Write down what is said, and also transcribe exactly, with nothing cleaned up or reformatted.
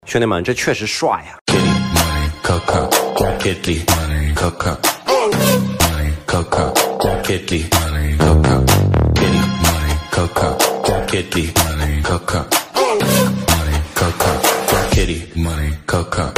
兄弟们，这确实帅呀。 Coca, Kitty, Coca, Coca, Kitty, Coca, Kitty, Coca, Kitty, Coca, Coca, Kitty, Coca.